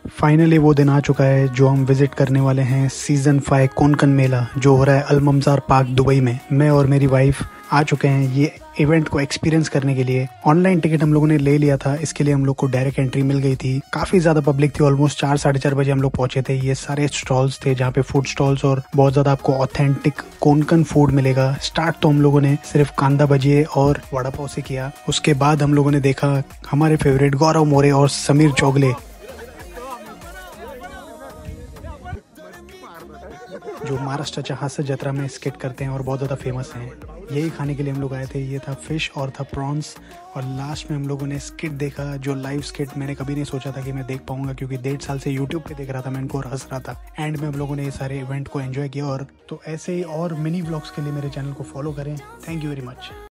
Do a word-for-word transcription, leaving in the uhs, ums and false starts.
Finally वो दिन आ चुका है जो हम विजिट करने वाले हैं सीजन फाइव कोनकन मेला जो हो रहा है अल-ममज़ार पार्क दुबई में। मैं और मेरी वाइफ आ चुके हैं ये इवेंट को एक्सपीरियंस करने के लिए। ऑनलाइन टिकट हम लोगों ने ले लिया था, इसके लिए हम लोग को डायरेक्ट एंट्री मिल गई थी। काफी ज्यादा पब्लिक थी, ऑलमोस्ट चार साढ़े चार बजे हम लोग पहुंचे थे। ये सारे स्टॉल्स थे जहाँ पे फूड स्टॉल्स और बहुत ज्यादा आपको ऑथेंटिक कोनकन फूड मिलेगा। स्टार्ट तो हम लोगों ने सिर्फ कांदा भजिए और वड़ा पाव से किया। उसके बाद हम लोगों ने देखा हमारे फेवरेट गौरव मोरे और समीर चौगले जो महाराष्ट्र हास्य जत्रा में स्किट करते हैं और बहुत ज़्यादा फेमस हैं। यही खाने के लिए हम लोग आए थे। ये था फिश और था प्रॉन्स, और लास्ट में हम लोगों ने स्किट देखा जो लाइव स्किट मैंने कभी नहीं सोचा था कि मैं देख पाऊंगा, क्योंकि डेढ़ साल से यूट्यूब पे देख रहा था मैं इनको और हंस रहा था। एंड में हम लोगों ने ये सारे इवेंट को एंजॉय किया। और तो ऐसे ही और मिनी व्लॉग्स के लिए मेरे चैनल को फॉलो करें। Thank you very much.